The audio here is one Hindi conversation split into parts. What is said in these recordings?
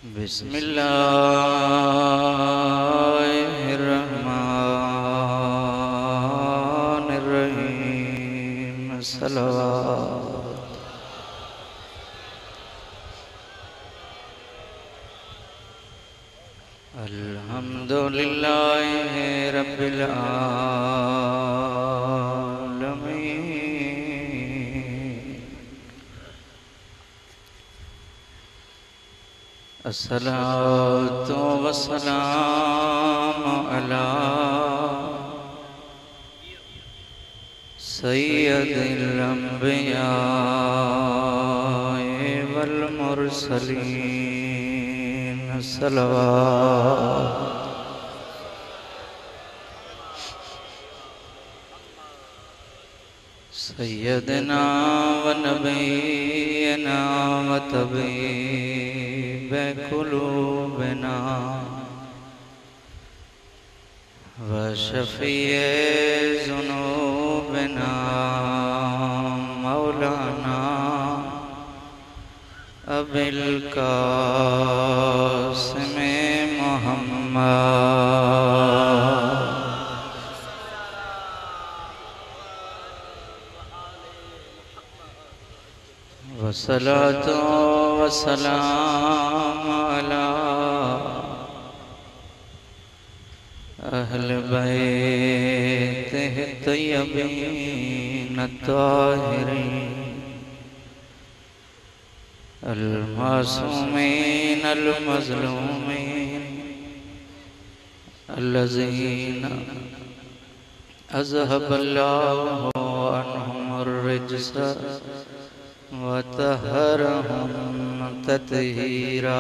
बिस्मिल्लाहिर्रहमानिर्रहीम सलवात। अल्हम्दुलिल्लाहि रब्बिल आलमीन। अस्सलातु वस्सलामु अला सय्यदिल अंबिया वल मुरसलीन सलवात। सय्यदना व नबीना व तबीब कुलूबना व शफ़ीए ज़ुनूबना मौलाना अबिल क़ासिम मुहम्मद वस्सलातु वस्सलामु अला अहल बैतिहि तय्यबीन ताहिरीन अल मासूमीन अल मज़लूमीन अल्लज़ीना अज़हबल्लाहु अन्हुमुर रिज्स वतहरहुम तत्हीरा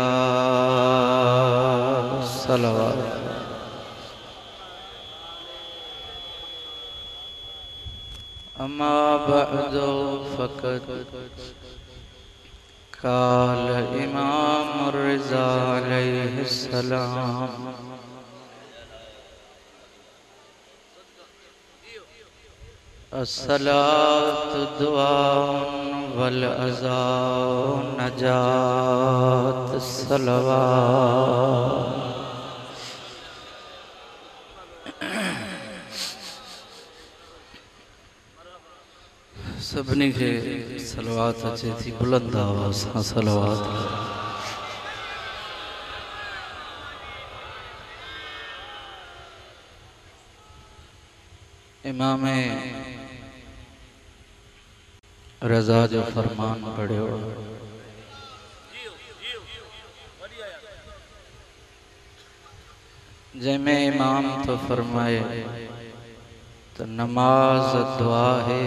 सलवात। अम्मा बअदु फ़क़द क़ाल इमाम रिज़ा अलैहिस्सलाम अस्सलातु दुआउन वल अज़ान नजात सलवात। सभिनी खे सलवात अचे थी, बुलंद आवाज़ सां सलवात। इमाम रज़ा जो फरमान पढ़ियो, जंहिंमें इमाम तो फरमाए तो नमाज दुआ है,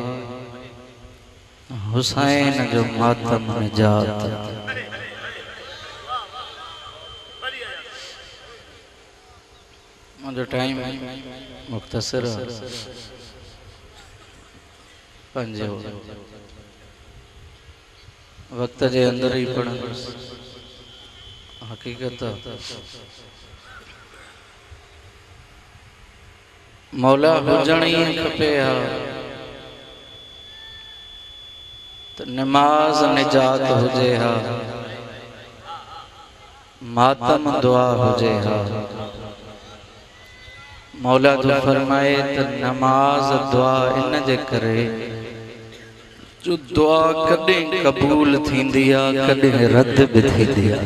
हुसैन जो मातम निजात। मुझे टाइम मुख्तसर पंहिंजो वक्त जे अंदर ही पढ़ हकीकत मौला हुजण ही खपे हा तो नमाज निजात हुजे हा, मातम दुआ हुजे हा। मौला जो फरमाए तो नमाज दुआ इन जे करे जो दुआ कॾहिं कबूल थींदी आ, कॾहिं रद्द भी थींदी आ।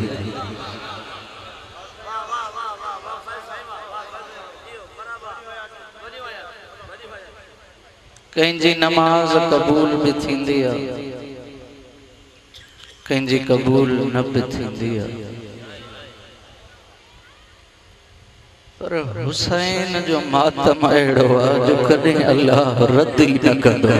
कंहिंजी नमाज कबूल भी थींदी आ, कंहिंजी कबूल न भी थींदी आ, पर हुसैन जो मातम अहिड़ो आ जो कॾहिं अल्लाह रद्द ही न कंदो।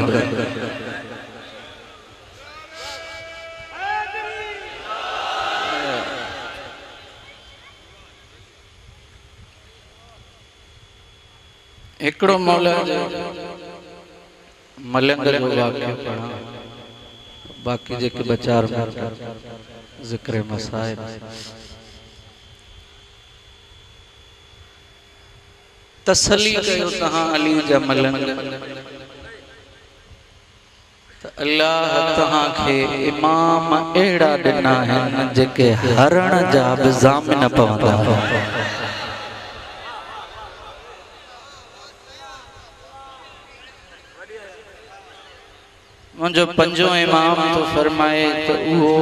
एकड़ो मौला जो मलंग जो वाक़ियो पढ़ा, बाकी जेके बचार ज़िक्र मसाइल तसली कयो तहां अली जा मलंग अल्लाह तहां खे इमाम एड़ा दिना हैं जेके हरण जा भी ज़ामिन पवंदा मुझो पंजो इमाम तो फरमाए तो वो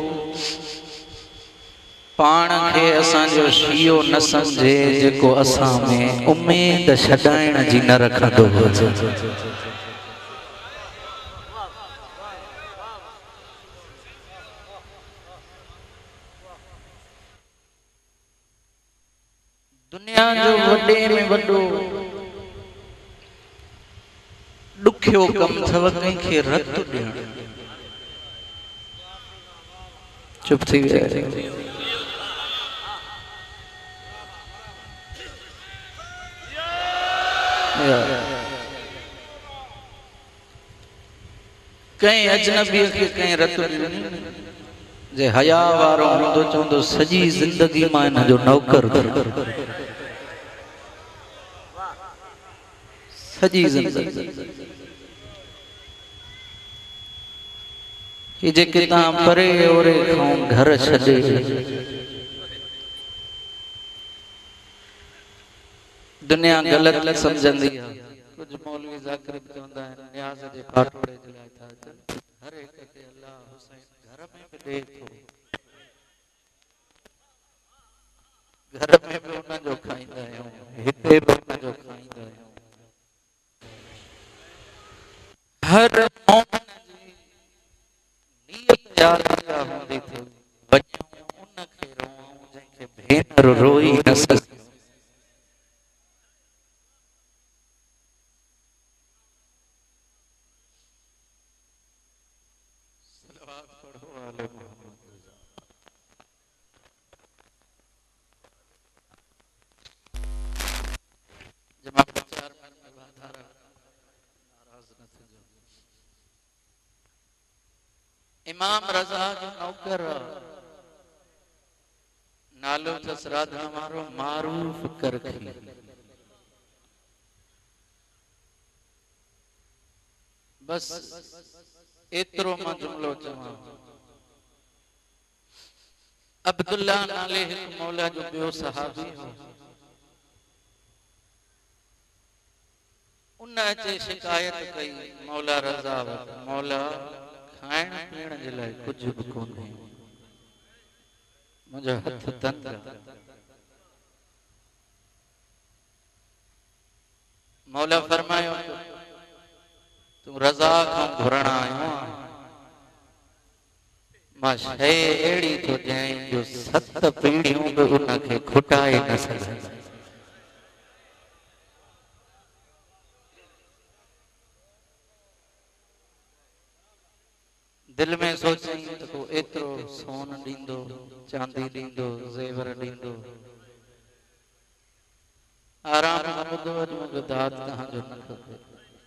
पान के असां जो शियो न समझे जेको असां में उम्मीद छडाइण जी न रखंदो हुजे। दुनिया जो वडे में वडो दुखियो कम थव कंहिंखे रत ॾियण। चुप थी विया कहीं अजनबी के कहीं रत जे हया वारो हूंदो चवंदो सजी जिंदगी मां इन जो नौकर सजी जिंदगी ये जेके तहां परे ओरे खां घर छॾे दुनिया गलत समझंदी है। कुछ मौलवी ज़ाकिर चवंदा आहिनि न्याज़ जे पाटोड़े जे लाइ था अचनि हर एक के अल्लाह हुसैन घर में भी दे थो घर में भी उन जो खाईंदा आहियूं हिते भी उन जो खाईंदा आहियूं। हर मोमिन जी नियत यार इहा हूंदी थी वञूं उन खे रोऊं जंहिंखे भेनर रोई न सघे। इमाम रज़ा जो नौकर नालो तस राधा मारो मारूफ करखी बस एतरो मां जुमलो चवां। अब्दुल्ला नाले हिक मौला जो बियो सहाबी हो उन अचे शिकायत कई मौला रज़ा वटि मौला खाइण पीअण जे लाइ कुझु बि कोन्हे मुंहिंजो हथ तंग मौला फरमायो तूं रज़ा खां घुरण आयो मां शइ अहिड़ी थो ॾियां जो 7 पीढ़ियूं बि उनखे खुटाए न सघनि। दिल में सोचई तो एतरो सोन दींदो चांदी दींदो जेवर दींदो आराम ॿुधो अॼु मूंखे दाद तहां जो न खपे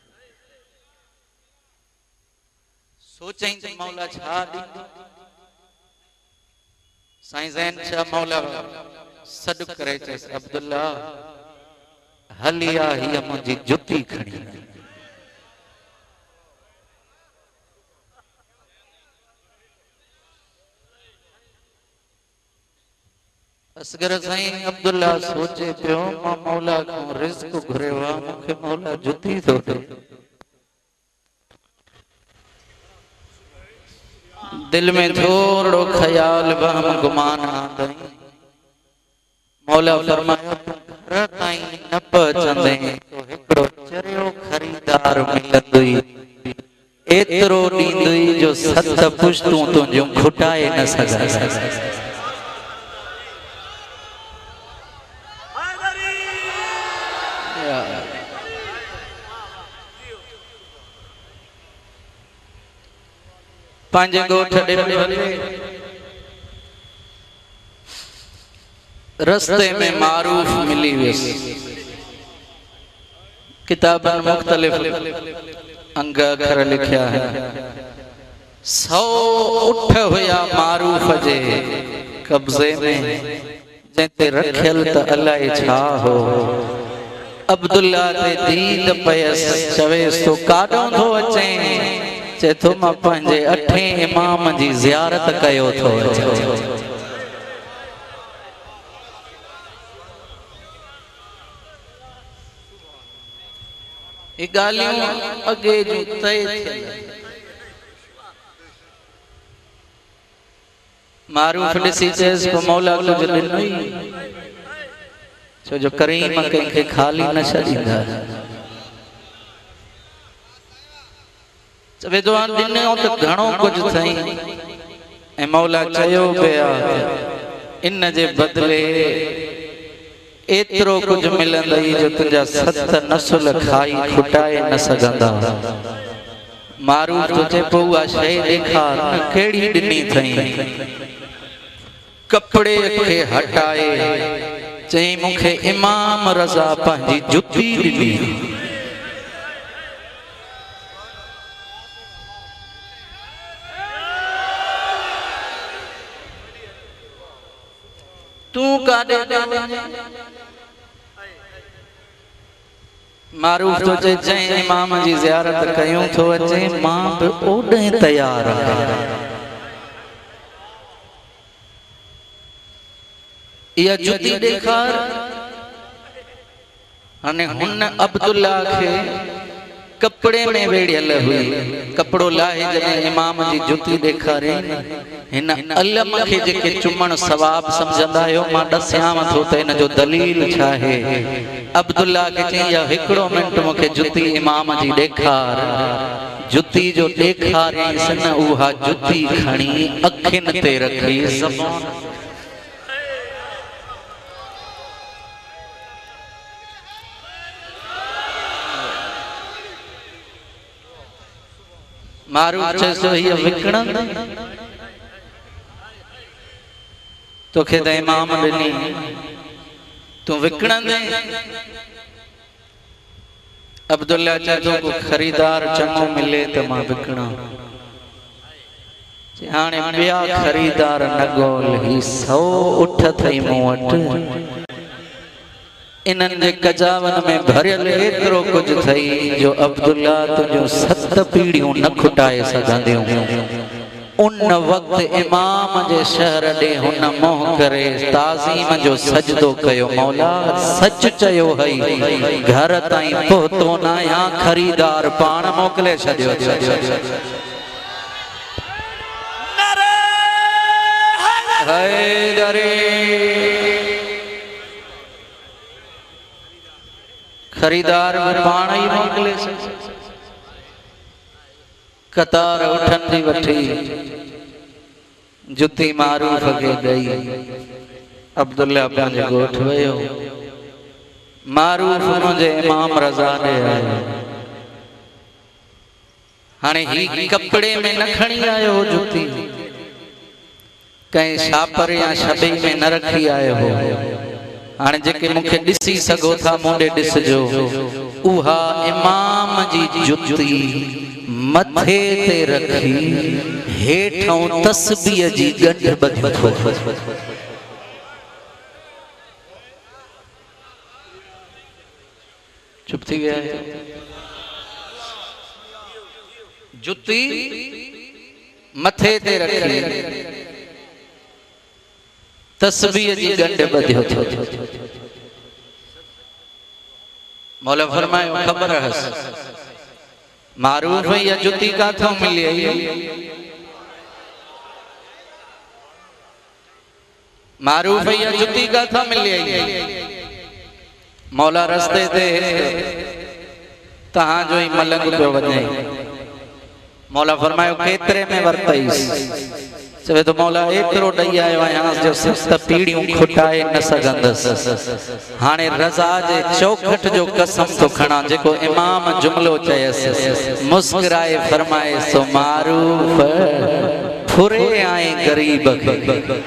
सोचई त मौला छा दींदो साईं ज़ैन शाह मौला सॾु करे चयसि अब्दुल्ला हलिया हीअ मुंहिंजी जुती खणी असगर साईं अब्दुल्ला सोचे पियो मां मौला खां रिज़्क घुरियो आहे मूंखे मौला जुती थो ॾे दिल में थोड़ो ख्याल वहम गुमान आंदई मौला फरमायो घर ताईं न पहुचंदे तो हिकिड़ो चरियो खरीदार मिलंदुई एतिरो ॾींदुई जो 7 पुश्तूं तुंहिंजूं खुटाए न सघंदई। पंहिंजे ॻोठ ॾे रस्ते में मारूफ मिली वियुसि किताबनि मुख़्तलिफ़ अंग अखर लिखिया आहिनि 100 उठ हुया मारूफ जे कब्ज़े में जंहिंते रखियल त अलाए छा हो अब्दुल्ला ते दीद पयसि चवेसि तो काॾों थो अचें चे तो मां पंहिंजे 8 इमाम जी ज़ियारत कयो थो ये गालियों अगे जो तय थे मारूफ ॾिसी चेस को मौला कुछ ॾिनो छो जो करीम कंहिंखे खाली न छॾींदा चवे तो ॾिनो त घणो कुछ थई ऐं मौला चयो पिया इन जे बदले एतरो कुछ मिलंदई जो तुझा 7 नस्ल खाई खुटाए न सघंदा मारूफ तो चे पौआ शय ॾेखार कहिड़ी ॾिनी थई कपड़े के हटाए चई मुखे इमाम रज़ा पंहिंजी जुती ॾिनी तू काॾे मारूफ तो चे इमाम जी ज़ियारत कयूं थो अचे मां बि ओॾे तैयार आहियां इहा जुती ॾेखार हाणे हुन अब्दुल्ला के कपड़े में वेड़ियल हुई कपड़ो लाहे जॾहिं इमाम जी जुती ॾेखारे हिन अलम के जेके चुमण सवाब समझंदा आहियो मां ॾसियांव थो त इन जो दलील छा आहे अब्दुल्ला के चई या हिकिड़ो मिनट मूंखे जुती इमाम जी ॾेखार जुती जो ॾेखारियईंसि न उहा जुती खणी अखियुनि ते रखी ज़बान मारूफ चेसो ये विकणन तोखे त इमाम ॾिनी तू विकणंदे अब्दुल्ला चए थो को खरीदार चङो मिले त मां विकणा हाणे ॿिया खरीदार न ॻोल ही 100 उठ थई मूं वटि इनन जे कजावन में भरियल एतरो कुछ थई जो अब्दुल्ला तुझो 7 पीढ़ियों न खुटाए सघंदियूं उन वक्त इमाम जे शहर ॾे हुन मोह करे ताज़ीम जो सजदो कयो मौला सच चयो हई घर ताईं पहुतो न या खरीदार पाण मोकले छॾियो हैदरी खरीदार पाण ही मोकले कतार उठन दी वठी जुती मारूफ के गई अब्दुल्ला पंहिंजे ॻोठ वियो मारूफ मुंहिंजे इमाम रज़ा ॾे आयो हाणे ही कपड़े में न खणी आयो हो जुती कहीं छापर या छबई में न रखी आयो हो हाणे जेके मुखे ॾिसी सघो था मूंॾे ॾिसजो उहा इमाम जी जुती मथे ते रखी हेठों तस्बीह जी गंढ ॿधी चुप थी गया जुती मथे ते रखी तस्बीह जी गंढ ॿधियो थियो मौला फरमायो ख़बर हस मारूफ या जुती काथों मिली मारूफ या जुती काथों मिली मौला रस्ते ते तहां जो ही मलंग पियो वञे मौला फरमायो केतरे में वरतईस चवे तो मौला एतरो ॾई आयो आहियां जो 7 पीढ़ियूं खुटाए न सघंदसि हाणे रज़ा जे चौखट जो कसम तो खणा जेको इमाम जुमलो चयसि मुस्कुराए फरमाए सो मारूफ फुरे आए गरीब खे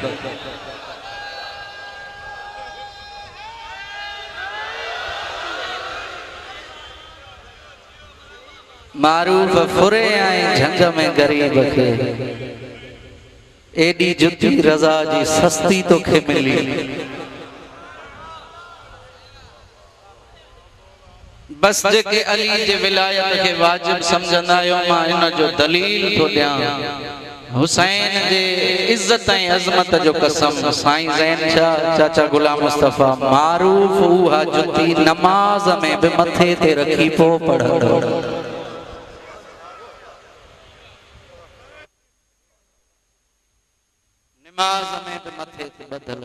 मारूफ फुरे आए झंग में गरीब के एडी जुती रज़ा जी सस्ती तो खे मिली बस जेके अली जे विलायत के वाजिब समझंदा आहियो मां इन जो दलील तो ॾियां। हुसैन जे इज्जत ऐं अज़मत जो कसम साईं ज़ैन शाह चाचा गुलाम मुस्तफा मारूफ उहा जुती नमाज में भी मथे ते रखी पो पढ़ंदो। नमाज में भी मथे ते बदल।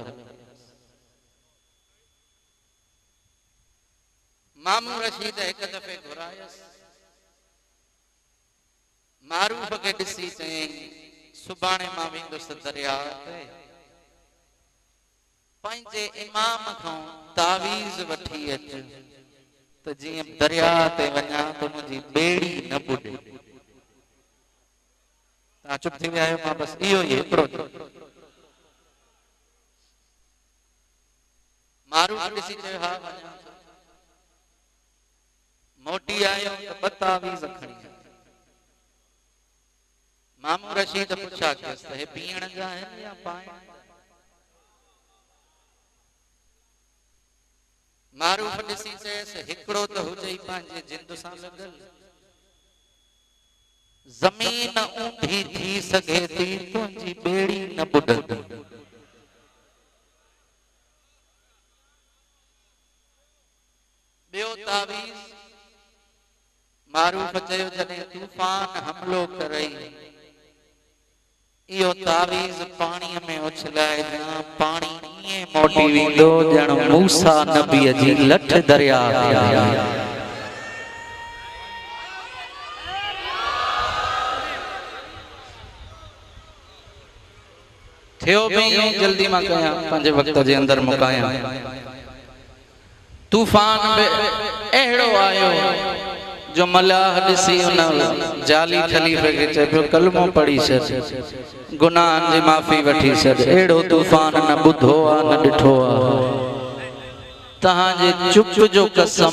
मामू रशीद एक दफे घुरायस मारूफ के ॾिसी चई सुभाणे मां वेंदुसि दरिया ते पंहिंजे इमाम खां तावीज़ वठी अच त जीअं दरिया ते वञा त मुंहिंजी ॿेड़ी न ॿुॾे। तव्हां चुप थी विया आहियो। मां बस इहो ई हिकिड़ो मारूफ ॾिसी चयो हा वञा। मोटी आयो त ॿ तावीज़ खणी। मामू रशीद पुछा केस हे पीअण जा आहिनि या पाइण? मारूफ ॾिसी चयसि हिकिड़ो त हुजे ई पंहिंजे जिंद सां लॻल। ज़मीन ऊंधी थी सघे थी तुंहिंजी ॿेड़ी न ॿुॾंदी। ॿियो तावीज़ मारूफ चयो जॾहिं तूफान हमलो करई इहो तावीज़ पाणीअ में उछलाए ॾियां पाणी ईअं मोटी वेंदो ॼण मूसा नबीअ जी लठ दरिया थियो भी जल्दी मां कयां पंहिंजे वक्त जे अंदर मुकायां। तूफान अहिड़ो आयो जो मलाह ॾिसी उन जाली खलीफ़े खे चए पियो कलमो पढ़ी छॾ गुनाहनि जी माफ़ी वठी छॾ। अहिड़ो तूफान न ॿुधो आहे न ॾिठो आहे। तव्हांजे चुप जो कसम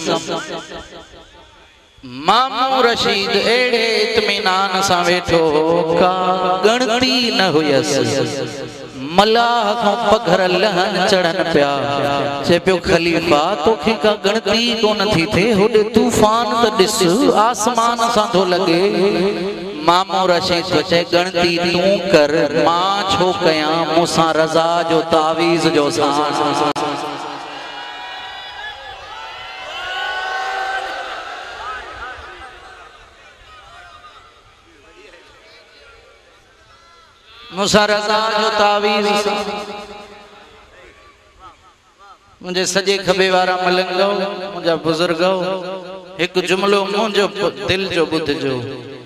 मामू रशीद अहिड़े इत्मीनान सां वेठो का गणती न हुयसि। मलाह खां पघर लहन चढ़न पिया। चए पियो खलीफ़ा तोखे का गणती कोन थी थे होॾे तूफान त ॾिस आसमान सां थो लॻे। मामू रशीद चए गणती तूं कर मां छो कयां मूंसां रज़ा जो तावीज़ जो साण। मूंसां रज़ा जो तावीज़ मुझे सजे खबे वारा मलंग मुझा बुजुर्ग एक जुमलो मुझो दिल जो बुधजो।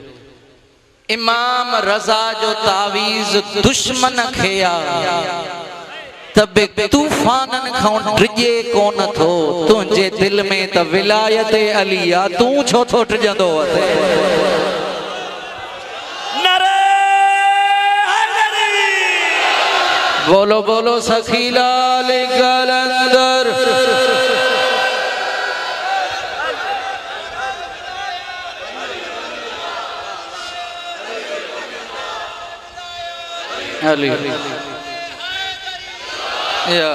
इमाम रज़ा जो तावीज़ दुश्मन खेया तबे तूफानन खां ड्रिजे कोन थो तुझे दिल में त विलायत अलिया तू छो थो ड्रिजंदो। बोलो बोलो सखी लाल कलंदर। अली या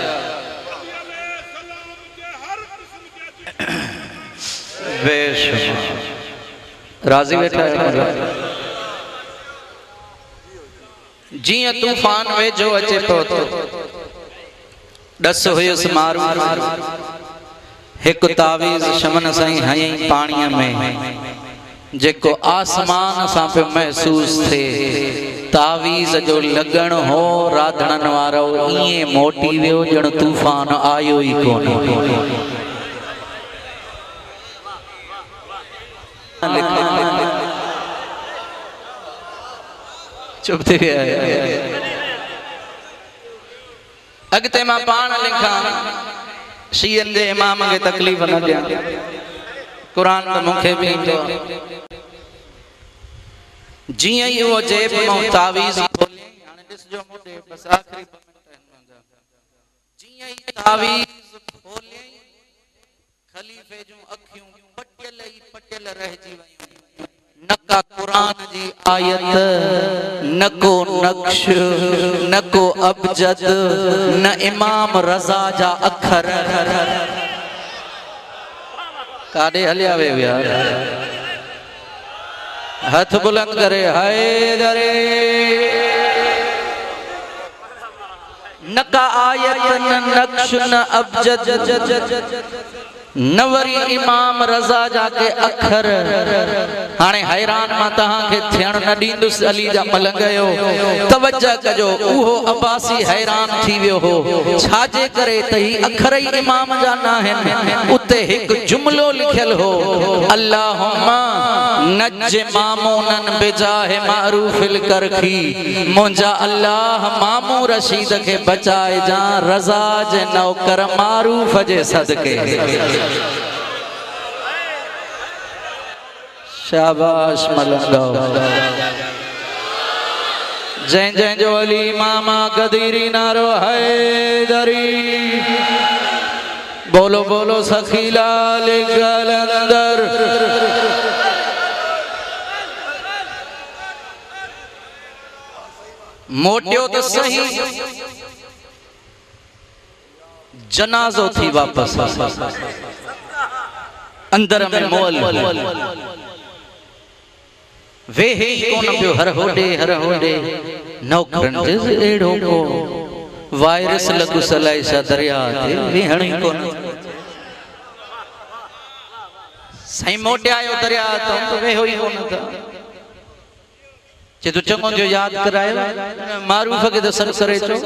बेशुमार राजी बैठा है। जिया तूफान वेझो अचे पियो ॾस हुयुसि मारू हिकु तावीज़ शमन साईं हयईं पाणीअ में जेको आसमान सां पियो महसूस थिए। तावीज़ जो लॻण हो राधणन वारो ईअं मोटी वियो ॼण तूफान आयो ई कोन। चुप थी विया। अगते मां पाण लिखा शीयन जे इमाम के तकलीफ न दिया। कुरान तो मुखे भी जिया ही वो जेब में तावीज़ खोले हाने दिस जो मुदे बस आखिरी जिया ही तावीज़ खोले खलीफे जो अखियों पटियल रह जी वयूं। न का कुरान जी आयत न को नक्श न को अबजद न इमाम रज़ा जा अखर। काॾे हलिया वे विया हथ बुलंद करे हैदरे नका आयतन नक्श न अबजद नवरी इमाम रज़ा जाके अखर हाणे हैरान मां तहां के थियण न दींदुस अली जा मलंग यो तवज्जो कजो उहो अब्बासी हैरान थी वियो हो छाजे करे तही अखर ही इमाम जा ना हैं उते एक जुमलो लिखल हो अल्लाहुम्मा नज मामूनन बिजाह मारूफिल करखी मुंजा अल्लाह मामू रशीद के बचाए जा रज़ा जे नौकर मारूफ जे सदके शाबाश मलंगो जय जय जो अली मामा गदीरी नारो हैदरी बोलो बोलो सखीला लिखलंदर मोटियो तो सही जनाजो थी वापस अंदर में मोल वे ही कोन पियो हर होडे नौकरन एड़ो को वायरस लगु सलाई सा दरिया ते विहणी कोन सही मोटे आयो दरिया तो वे होई कोन था जे तू चंगो जो याद करायो मारूफ के तो सर करे चो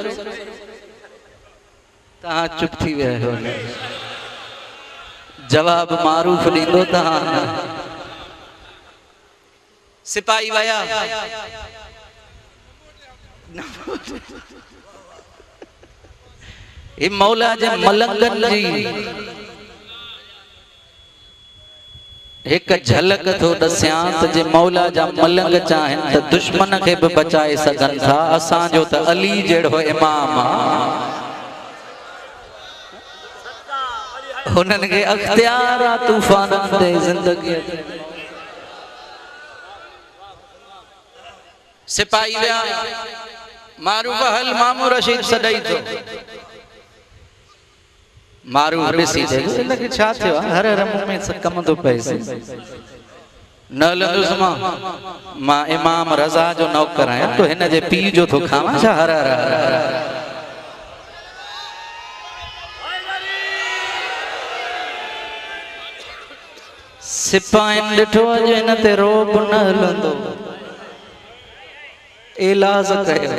तहां चुप थी वे हो जवाब मारूफ दींदो तहां सिपाही वया ये मौला जे मलंगन जी एक झलक थो दस्यां त जे मौला जा मलंग चाहन त दुश्मन के भी बचाए सकन था असां जो त अली जेड़ो इमाम हुनन के अख्तियार तूफान दे जिंदगी सिपाही विया मारूफ हल मामू रशीद सदाई तो मारूफ ॾिसी दे इनके छा थियो हर मुंह में कम तो पैसे न लंदुस मां इमाम रज़ा जो नौकर आया तो हिन जे पी जो तो खावा छा हर सिपाहीन ॾिठो अॼु हिन ते रोब न हलंदो इलाज कयो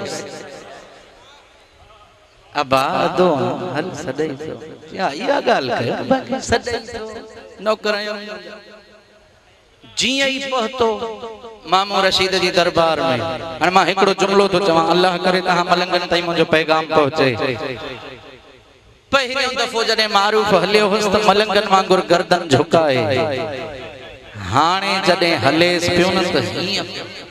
अबा दो हल सदई तो या या गाल कयो बाकी सदई तो नौकर आयो जिया ही पहुतो मामू रशीद जी दरबार में हां मां एकड़ो जुमलो तो चवा अल्लाह करे तहां मलंगन ताई मुझो पैगाम पहुंचे पहिरियों दफो जने मारूफ हलियो होस त मलंगन वांगुर गर्दन झुकाए हाणे जने हलेस पियो न त हिया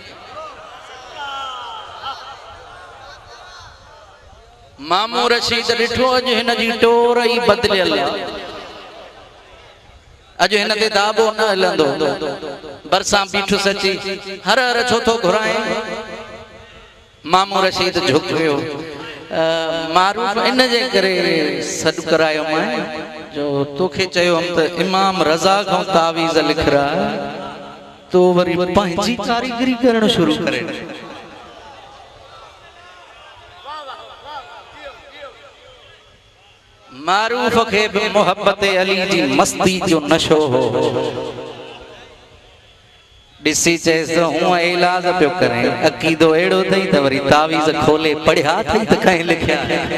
मामू रशीद ॾिठो अॼु हिन जी टोर ई बदलियल अॼु हिन ते दाबो न हलंदो बरसां बीठो सची हर छो थो घुराए मामू रशीद झुक वियो मारूफ इन जे करे सॾु करायो मां जो तोखे चयो हम त इमाम रज़ा खां तावीज़ लिखरा तो वरी पंहिंजी कारीगरी करण शुरू करे मारूफ के भी मोहब्बत अली जी मस्ती जो नशो हो दिसी चेस हूं इलाज पियो करे अकीदो एड़ो थई त वरी तावीज़ खोले पढ़िया थई त कहीं लिखया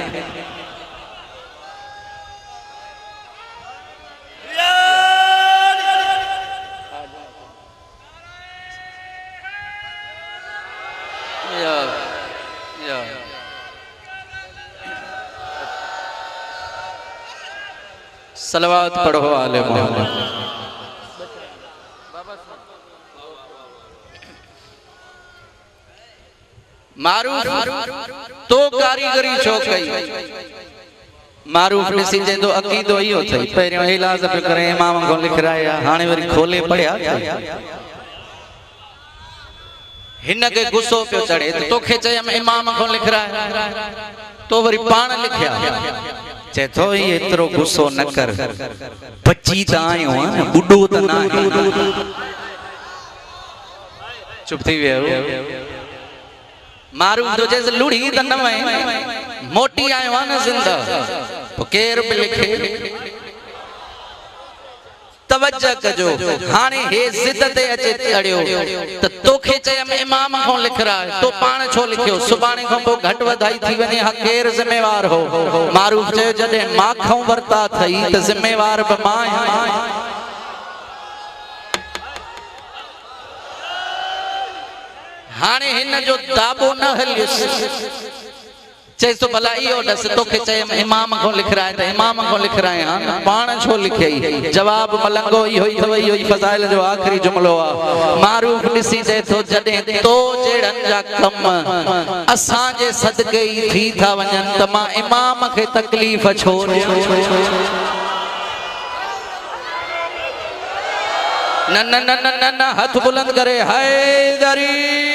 सलवात पढ़ो आले मोहम्मद मारूफ तो कारीगरी छो कई मारूफ ॾिसी चेंदो अकीदो इहो थई पहिरियों इलाज पे करे इमाम को लिखराया हाणे वरी खोले पढ़िया हिन के गुस्सो पियो चढ़े तो तोखे चयम इमाम को लिखराया तो वरी पाण लिखया चे थो एतरो गुस्सो न कर, बच्ची त आयो है बुड्ढो त ना चुप थी वियो। मारू तो जैसे लुड़ी त न वए, मोटी आयो है न जिंदा तो केर बि लिखे। तवज्जो कजो, हाने हे जिद ते अचे चढ़ियो त तोखे चयम इमाम को लिख रहा है, तो पाण छो लिखियो, सुबाणे को पो घट वधाई थी वने, हा केर जिम्मेवार हो। मारूफ चयो जडे माखों वरता थई त जिम्मेवार बि मां आहियां। हाने हिन जो दाबो न हलियुस, चेस तो भला इहो दस तोखे चयम इमाम को लिख रहा है त इमाम को लिख रहा है, पाण छो लिखई। जवाब मलंगो इहो ई थव, इहो ई फज़ाइल जो आखिरी जुमलो आ। मारूफ ॾिसी चए थो जॾहिं तो जहिड़नि जा कम असां जे सदके ई थी था वञनि त मां इमाम खे तकलीफ़ छो ॾियां। न न न न न न हथ बुलंद करे हैदरी।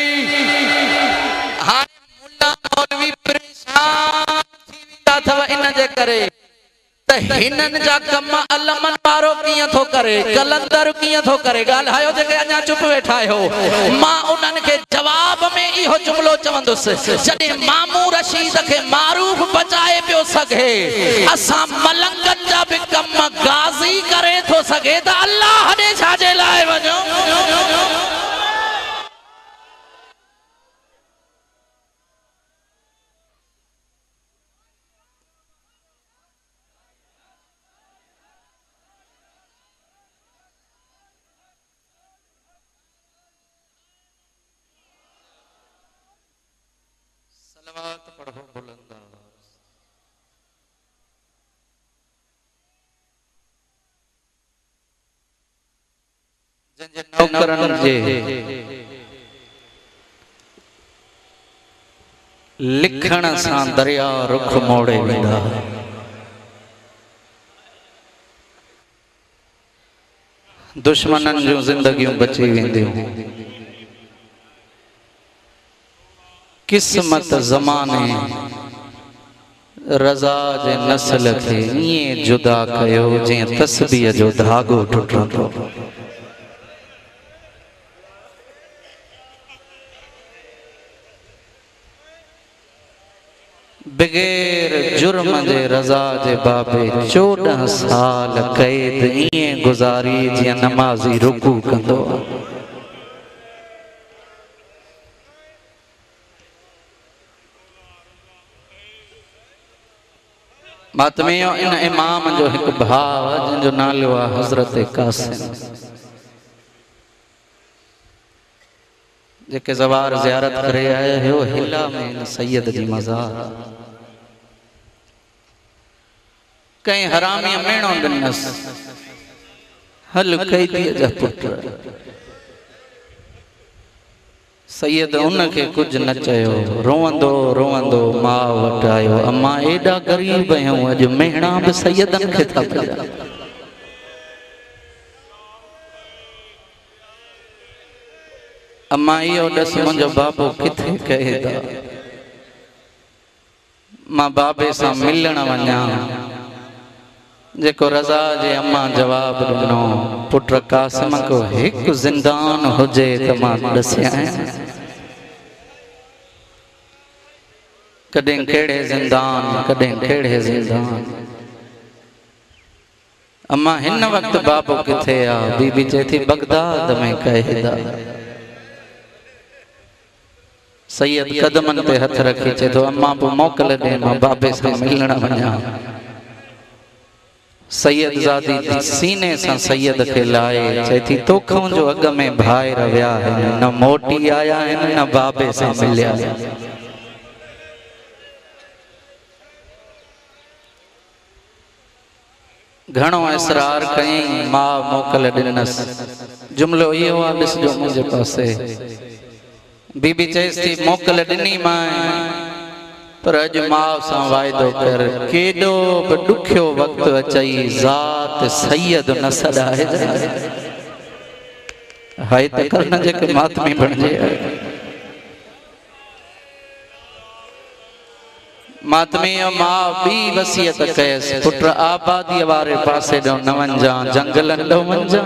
हाणे मुल्ला मौलवी परेशान थी वेंदा अथव इन जे करे त हिननि जा कम अलमन वारो कीअं थो करे, कलंदर कीअं थो करे। ॻाल्हायो जेके अञा चुप वेठा आहियो, मां उन्हनि खे जवाब में इहो जुमलो चवंदुसि, जॾहिं मामूर रशीद खे मारूफ बचाए पियो सघे, असां मलंगनि जा बि कम गाज़ी करे थो सघे त अल्लाह ॾे छाजे लाइ वञो। सलवात पढ़ो बुलंद आवाज़। जंहिंजे नौकरनि जे लिखण सां दरिया रुख मोड़े वेंदा, दुश्मननि जूं ज़िंदगियूं बची वेंदियूं। किस्मत ज़माने रज़ा जे नस्ल खे ईअं जुदा कयो जीअं तस्बीह जो धागो टुटंदो। बग़ैर जुर्म जे रज़ा जे बाबे 14 साल क़ैद ईअं गुज़ारी जीअं नमाज़ी रुकू कंदो। मातमियो इन इमाम जो एक भाव जिनजो नालो आहे हज़रत कासिम, जेके ज़वार ज़ियारत करे आया हो हिला में सैयद जी मज़ार। कई हरामी मेणो ॾिनस, हल कैदीअ जा पुट। सैयद उनखे कुछ न चयो, रोवंदो रोवंदो मां वटि आयो। अम्मा एॾा ग़रीब आहियूं, अॼु मेहणा बि सैयदनि खे था पिया। अम्मा इहो ॾस मुंहिंजो बाबो किथे कहे था, मां बाबे सां मिलण वञा। जेको रज़ा जे अम्मा जवाब ॾिनो, पुट कासिम को हिकु ज़िंदान हुजे त मां ॾसियां। कॾहिं कहिड़े ज़िंदान, कॾहिं कहिड़े ज़िंदान। अम्मा हिन वक़्तु बाबो किथे आहे? बीबी चए थी बगदाद में क़ैद आहे। सैयद कदमनि ते हथ रखी चए थो अम्मा पोइ मोकल ॾे, मां बाबे सां मिलण वञा। सैयद ज़ादी सीने सां सैयद खे लाए चए थी तोखों जो अॻ में भाइर विया आहिनि, न मोटी आया आहिनि न बाबे सां मिलिया। घणो इसरार कयईं, मां मोकल ॾिनसि। जुमिलो इहो आहे, ॾिसजो मुंहिंजे पासे। बीबी चएसि थी मोकल ॾिनी मां, पर अॼु माउ सां वाइदो कर, केॾो बि ॾुखियो वक़्तु अचई ज़ात सैयद न सॾाए। हाय त कर न जेके मातमी बणिजे। मातमी मां बी वसियत कयस पुट आबादी वारे पासे ॾो न वञा जंगलन ॾो वञा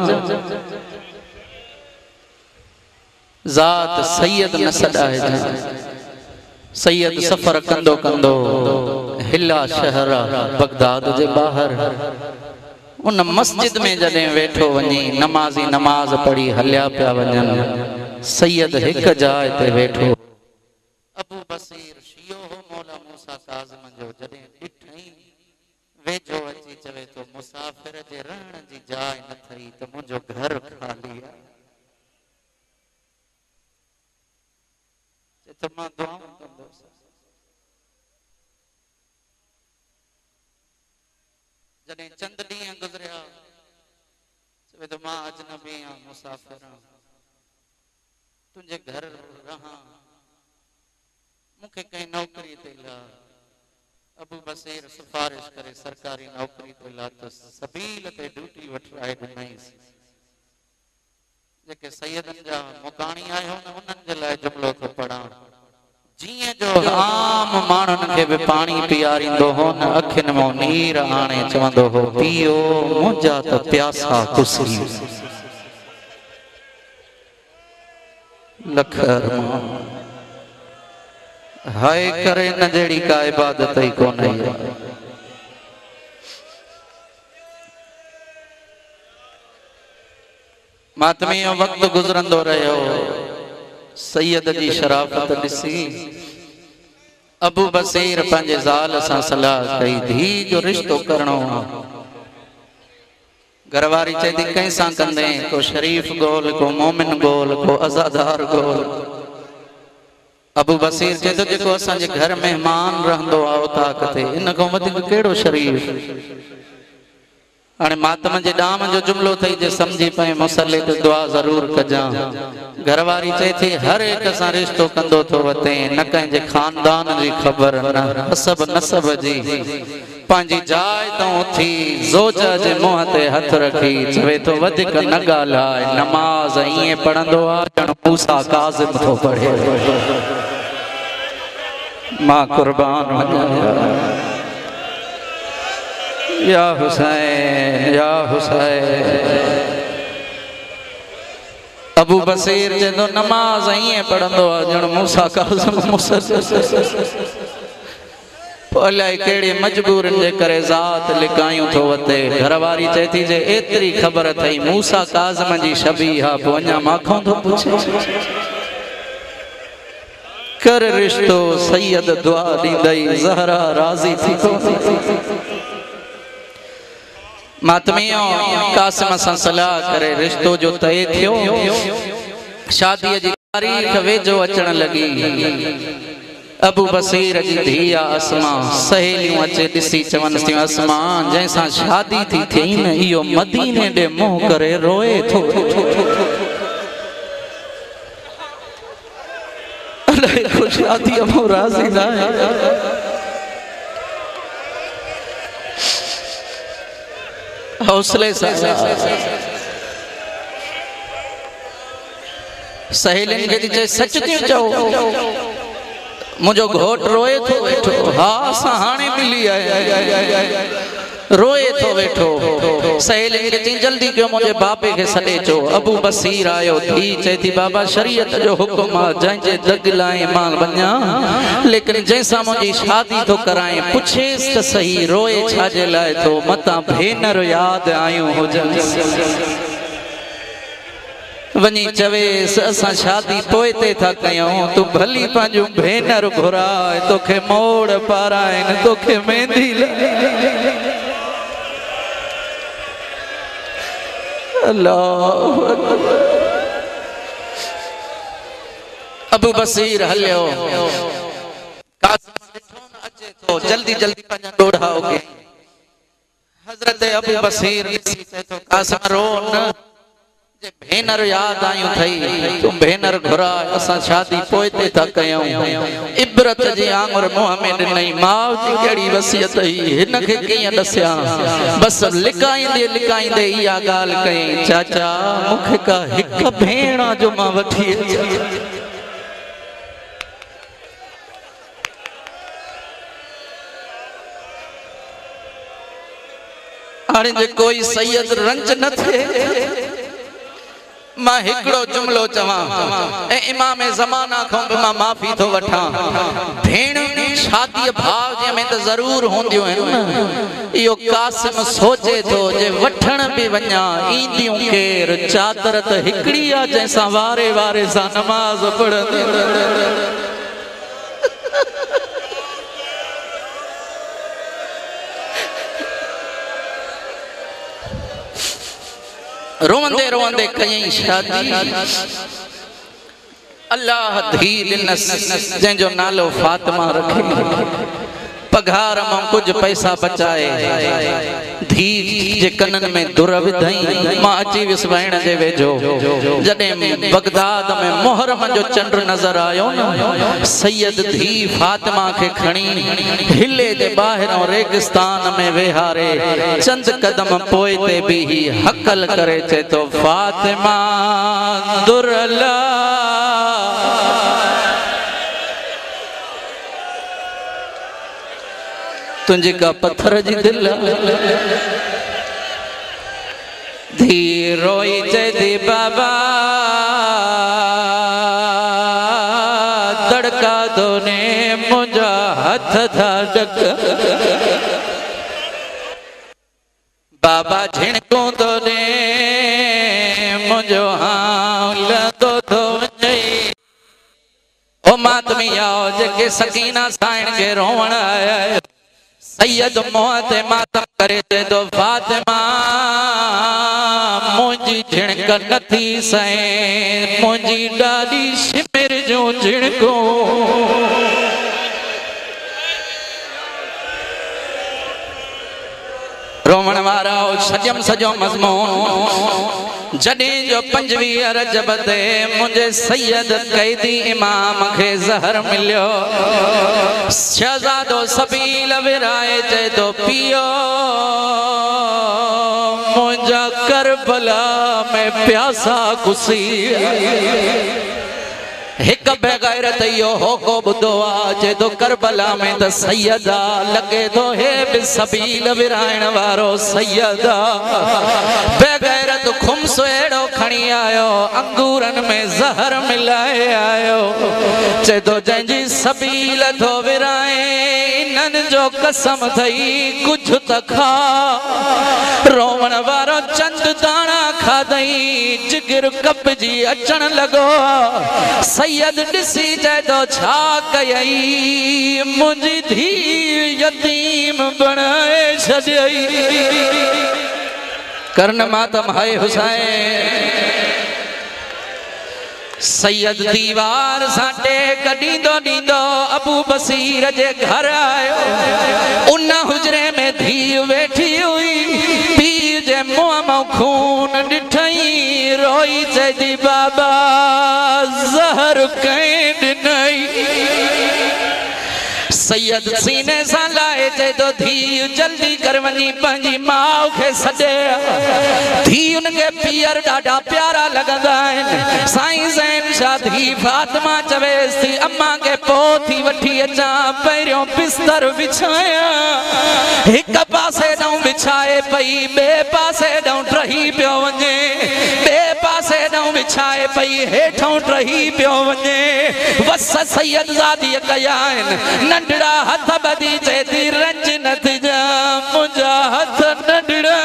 ज़ात सैयद न सॾाइजां सैयद सफ़र कंदो कंदो हिला शहर बगदाद जे ॿाहिर उन मस्जिद में जॾहिं वेठो वञी नमाज़ी नमाज पढ़ी हलिया पिया वञनि सैयद हिक जाइ ते वेठो अबू बसीर शियो हो मौला मूसा काज़िम जो जॾहिं ॾिठई वेझो अची चवे तो मुसाफ़िर जे रहण जी जाइ न थई त मुंहिंजो घर खाली आहे त मां दुआऊं कंदुसि जॾहिं चंद ॾींहं गुज़रिया चवे तो मां अजनबी आहियां मुसाफ़िर आहियां तुंहिंजे घर रहां मूंखे कंहिं नौकरी ते ला अबू बसीर सिफारिश करे सरकारी नौकरी ते ला त सबील ते ड्यूटी वठराए ॾिनईसि जेके सैयदनि जा मुकाणी आहियो न उन्हनि जे लाइ जुमिलो थो पढ़ां जीअं जो आम माण्हुनि खे बि पाणी पीआरींदो हो न अखियुनि मां नीर आणे चवंदो हो पीओ मुंहिंजा त प्यासा कुसी लख हाय करे न जहिड़ी का इबादत ही कोन है मातमी वक्त गुजरंदो रहियो सैयद जी शराफत ॾिसी अबू बसीर पंहिंजे ज़ाल सां सलाह कई धी जो रिश्तो करणो घरवारी चई थी कंहिंसां कंदे को शरीफ गोल को मोमिन गोल को अज़ादार गोल अबू बसीर चए तो जेको असांजे घर मेहमान रहंदो आहे ताक़त इन खां वधीक कहिड़ो शरीफ हाणे मातम जे ॾाम जो जुमिलो थई जे समझी पए मुसले ते दुआ ज़रूर कजां घरवारी चए थी हर एक सां रिश्तो कंदो थो वते न कंहिंजे खानदान जी ख़बर न हसब नसब जी पंहिंजी जाइ तो उथी ज़ोजा जे मुंह ते हथ रखी चवे तो वधीक न ॻाल्हाए नमाज़ ईअं पढ़ंदो आहे ॼण मूसा काज़िम थो पढ़े मां कुर्बान वञा या हुसैन या हुसैन अबू बसीर जे तो नमाज ईअं पढ़ंदो आहे ॼण मूसा काज़िम अलाए कहिड़ी मजबूरनि जे करे ज़ात लिकायूं थो वते घरवारी चए थी जे एतिरी ख़बर अथई मूसा काज़िम जी शबीह आहे पोइ अञा माखों थो पुछे कर रिश्तो सैयद दुआ ॾींदई ज़हरा राज़ी थी मातमियो कासिम सां सलाह करे रिश्तो जो तय थियो शादीअ जी तारीख़ वेझो अचण लॻी अबू बसीर जी धीअ अस्मा सहेलियूं अचे ॾिसी चवनि थियूं अस्मा जंहिंसां शादी थी थियई न इहो मदीने ॾे मुंहुं करे रोए थो अलाए शादीअ मां राज़ी न आहे हौसले सां सहेलियुनि खे चए सच थियूं चओ मुझो घोट रोए थो वेठो हा असां हाणे मिली आया रोए थो वेठो सहेलियुनि खे चई जल्दी कयो मुंहिंजे बाबे खे सॾे चो अबू बसीर आयो थी चए थी बाबा शरीयत जो हुकुम आहे जंहिंजे दग लाइ मां वञा लेकिन जंहिंसां मुंहिंजी शादी थो कराए पुछेसि त सही रोए छाजे लाइ थो मतां भेनर यादि आयूं हुजनि वञी चवेसि असां शादी पोइ ते था कयूं तूं भली पंहिंजूं भेनर घुराए तोखे मोड़ पाराइनि तोखे मेहंदी अल्लाहु अकबर अबू बसीर हलियो अचे तो जल्दी जल्दी पंहिंजा ॾोढ़ा उगे हज़रत अबू बसीर कासिम रो न भेनर याद आयूं थई तू भेनर घुराए असां शादी पोइ ते था कयूं इबरत जी आंगुर मुंह में ॾिनई माउ जी कहिड़ी वसियत हुई हिन खे कीअं ॾसियां बस लिकाईंदे लिकाईंदे इहा ॻाल्हि कई चाचा मूंखे का हिकु भेण जो मां वठी हाणे जे कोई सैयद रंज न थे मां हिकड़ो जुमलो चवां ए इमाम ज़माना खां बि मां माफ़ी थो वठां भेण शादी भाव जे में त ज़रूर होंदियूं आहिनि न इहो कासिम सोचे थो जे वठण बि वञा ईंदियूं केर चादर त हिकड़ी आ जंहिंसां वारे वारे सां नमाज़ पढ़ंदी रोंदे रोंदे कई शादी अल्लाह धी ॾिनस जंहिंजो नालो फातिमा रखे पघार मां कुछ पैसा बचाए धी जे कनन में दुर विधई मां अची विस भेण जे वेझो जॾहिं बगदाद में मुहर्रम जो चंड नज़र आयो न सैयद धी फातिमा खे खणी हिले जे ॿाहिरों रेगिस्तान में वेहारे चंद कदम पोइ ते भी हकल करे चे तो फातिमा दुरला तुझे का पत्थर जी दिल धी रोई दी बाबा तड़का दोने मुझा हथ था डक बाबा झिणको दोने मुझो हाल दो दो ओ मातमी आओ जेके सकीना साइण के रोवण आया सैयद मोहत मातम करे ते दो फातिमा मुझी झिणक नथी सहे मुझी डाली शिमिर जो झिणको रोवण वारा सजम सजो मज़मून जॾहिं जो 25 रजब ते मुझे सैयद कैदी इमाम के ज़हर मिलियो शहजादो सबील विराए चे तो पियो मुझा करबला में प्यासा कुसी एक बेगैरत यो हो को बुदो आज तो करबला में त सैयदा लगे तो हे बिसबील विरायण वारो सैयदा बेगैरत खुम्स एड़ो खणी आयो अंगूरन में जहर मिलाए आयो चे तो जंजी सबील थो विराए इनन जो कसम थई कुछ त खा रोवण वारो चंद दाना खादई जिगर कपजी अचण लगो सैयद दिसी जाए तो छा कयई मुझी धी यतीम बनाए छॾई करन मातम है हुसैन सैयद दीवार साटे कॾींदो ॾींदो अबू बसीर जे घर आयो उन हुजरे में धी वेठी हुई पीर जे मुंह मां खून ॾिठई रोई चई बाबा ज़हर कंहिं ॾिनई सैयद सीने सा लाए चे तो धी जल्दी कर वनी पंजी माँ के सदे धी उनके पियर डाडा प्यारा लगदा है साईं ज़ैन शादी फातिमा चवेस थी अम्मा के पोथी वठी अचा पैरों बिस्तर बिछाया एक पासे डाउं बिछाए पई बे पासे डाउं टही पियो वने बे पासे डाउं बिछाए पई हेठों टही पियो वने वस सैयद ज़ादी कया नंढड़ा हथ बदी चेती रंज न थी जा मुझा हथ नंढड़ा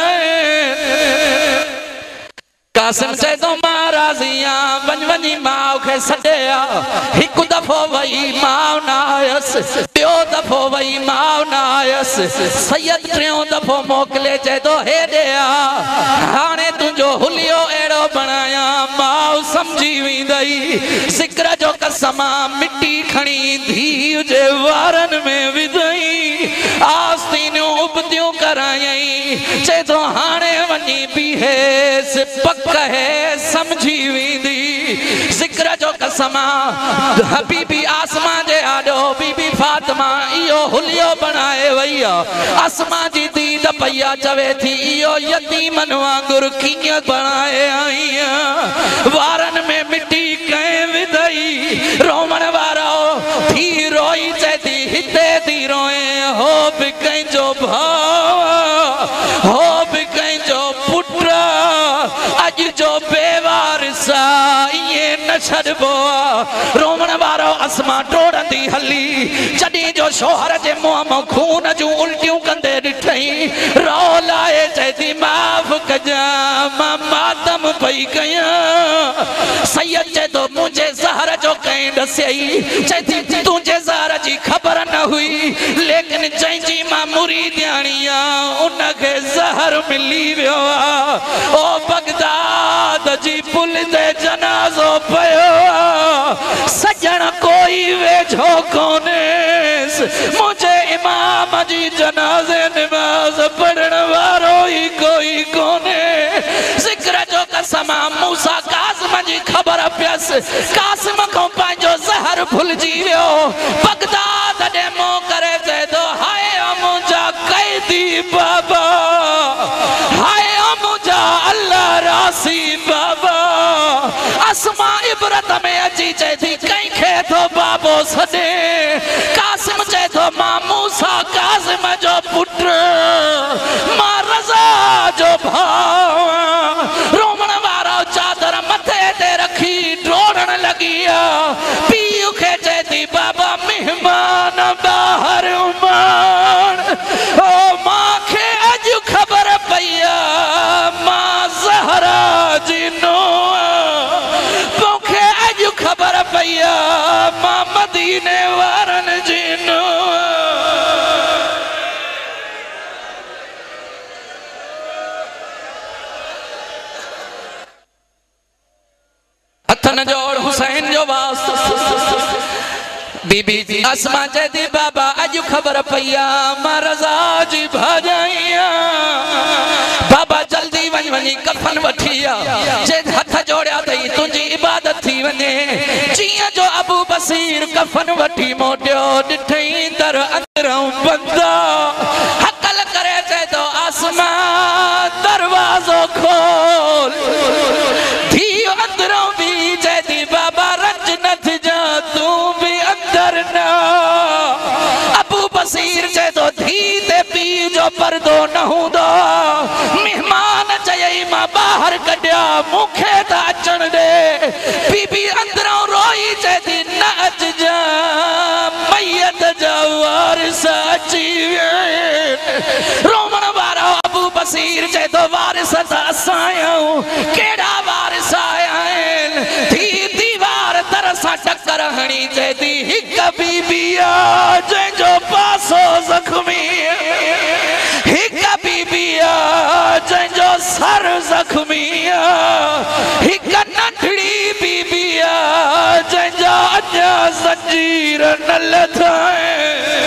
कासिम से तो महाराजिया वन वनी माँ के सड़िया एक दफो वही माँ नायस ॿियो दफो वही माँ नायस सैयद टियों दफो मोकले चे तो हे ॾेया हाणे तुझो हुलियो एड़ो बनाया माँ समझी वेंदई ज़िक्र जो कसमा मिट्टी खणी धी जे वारन में विधई आस्तीनियूं उबतियूं करायई चे तो हाणे वनी बीहेस पक है समझी वेंदी ज़िक्र जो कसमा हबीबी आसमा जे आडो बीबी फातिमा इयो हुलियो बनाए वैया आसमा जी दीद पया चवे थी इयो यतीमन वांगुर कीअं बनाए आईया वारन में मिट्टी कंहिं विधई रोवण वारो थी रोई चेती हिते थी रोए हो बि कंहिंजो भाउ हो बि वारिसा ये न छड़बो रोमन वारो असमा टोड़ंदी हली जडी जो शोहर जे मुंह में खून जो उल्टियों कंदे दिठई रो लाए चेती माफ कजा मां मातम पई कया सैयद चे तो मुझे जहर जो कहीं दसई चेती तुझे जहर जी खबर न हुई लेकिन जंजी मां मुरीदियानिया उनके जहर मिली वियो ओ बगदाद जी पुल दे जनाजो पयो सजन कोई वेझो कोने मुझे इमाम जी जनाजे नमाज पढ़न वारो ही कोई कोने जिक्र जो कसम मूसा कासिम जी खबर पियस कासिम को पंहिंजो जहर भुलजी वियो बगदाद दे मो करे जे दो हाय मुंहिंजा कैदी बाबा हाय मुंहिंजा अल्लाह रासी बाबा असमा इबरत में अची चे थी कहीं खे तो बाबो सदे कासिम चे तो मां मूसा कासिम जो पुत्र मां रज़ा जो भाव रोमन वारो चादर मथे ते रखी ड्रोड़न लगिया पीउ खे चे थी बाबा मेहमान बाहर उमान ओ मां खे अज खबर पईया मां ज़हरा जी नो पोखे अज खबर पईया मां मदीने वारन जी नो हथन जोड़ हुसैन जो वास्ते बीबी असमा चेती बाबा अज खबर पईया मां रज़ा जी भाजाइया बाबा जल्दी वञ वञी कफन वठिया जे हथ जोड़िया तई तुझी इबादत थी वने जियां जो अबू बसीर कफन वठी मोटियो डिठई दर अंदरों बंदा हकल करे चे तो आसमा दरवाजो खोल थी अंदरों भी चेती बाबा रंज न जा तू भी अंदर ना अबू बसीर चे तो थी ते पी जो पर्दो न हुंदो मेहमान चयई मां बाहर कढिया मुखे त अचण दे बीबी अंदरों रोई चेती न अच जा मैयत जा वारिस अची विया रोमन वारो अबू बसीर चे तो वारिस त असां आहियूं केड़ा वारिस आया आहिनि थी दीवार तरसा टक्कर हणी चेती हिक बीबी आ जंहिंजो पासो जख्मी हिक बीबी आ जंहिंजो सर जख्मी आ हिक नंढड़ी बीबी आ जंहिंजा अञा ज़ंजीर न लथा